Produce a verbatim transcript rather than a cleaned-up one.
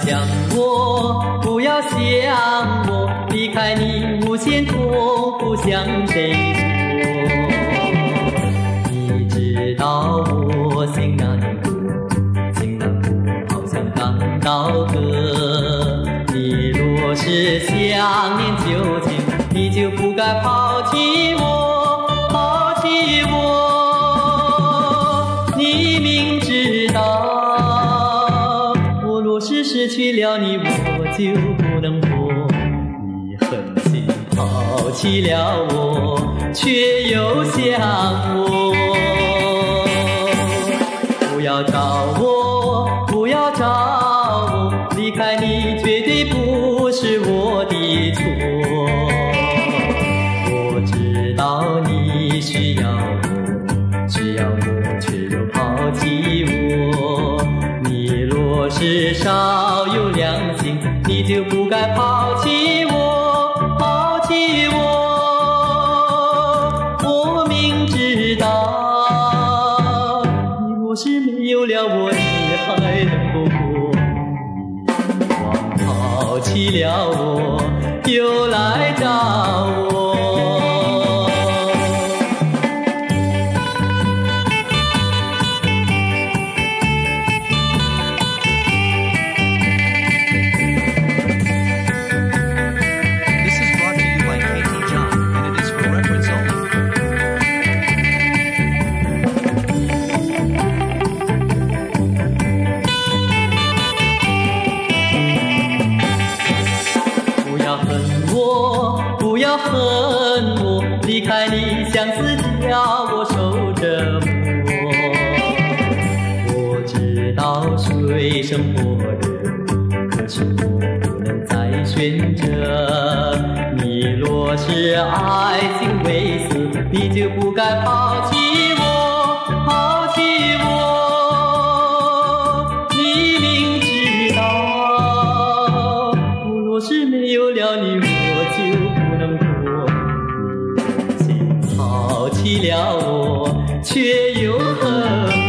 想我，不要想我，离开你无限痛苦向谁说？你知道我心那里苦，心难过好像刚到歌。你若是想念旧情，你就不该抛弃我，抛弃我。你明知道，我若是失去了你，我就不能活。你狠心抛弃了我，却又想我。不要找我，不要找我，离开你绝对不是我的错。我知道你需要我，需要我却又抛弃我。你若是少有良心，你就不该抛弃我，抛弃我。我明知道，你若是没有了我，你还能够过。抛弃了我，又来找我。 This is brought to you by K T John, and it is for reference only. 不要恨我，不要恨我，离开你相思叫我受折磨。我知道水深火热，可是我不能再选择。你若是爱情为死，你就不该抛弃我，抛弃我。你明知道，我若是没有了你，我就不能活。你狠心抛弃了我，却又恨我。